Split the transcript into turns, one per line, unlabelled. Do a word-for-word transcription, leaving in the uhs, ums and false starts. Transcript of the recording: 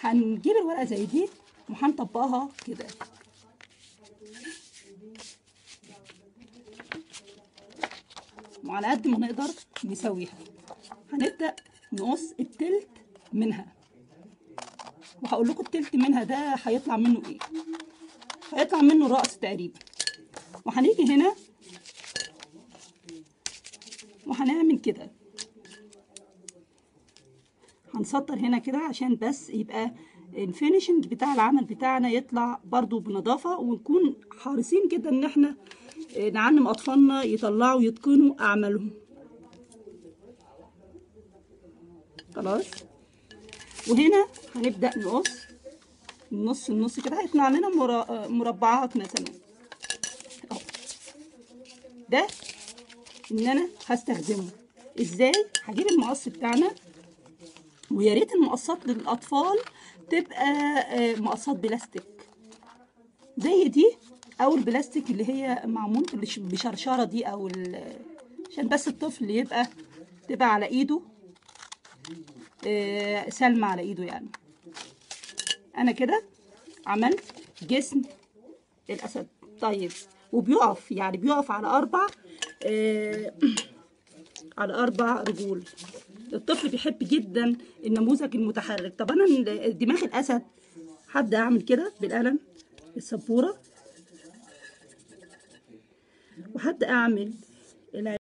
هنجيب الورقه زي دي وهنطبقها كده، وعلى قد ما نقدر نسويها. هنبدا نقص التلت منها، وهقول لكم التلت منها ده هيطلع منه ايه. هيطلع منه رأس تقريبا. وهنيجي هنا وهنعمل كده، هنسطر هنا كده عشان بس يبقى الفينيشنج بتاع العمل بتاعنا يطلع برضو بنظافة، ونكون حريصين جدا ان احنا نعلم اطفالنا يطلعوا يتقنوا اعمالهم. خلاص. وهنا هنبدأ نقص النص النص كده، هيطلع لنا مربعات مثلا اهو. ده ان انا هستخدمه ازاي. هجيب المقص بتاعنا، ويا ريت المقصات للاطفال تبقى مقصات بلاستيك زي دي، او البلاستيك اللي هي معمول بشرشره دي، او عشان بس الطفل يبقى تبقى على ايده سلمى على ايده يعني. انا كده عملت جسم الاسد. طيب، وبيقف يعني بيقف على اربع آه على اربع رجول. الطفل بيحب جدا النموذج المتحرك. طب انا دماغ الاسد هبدا اعمل كده بالقلم السبوره، وهبدا اعمل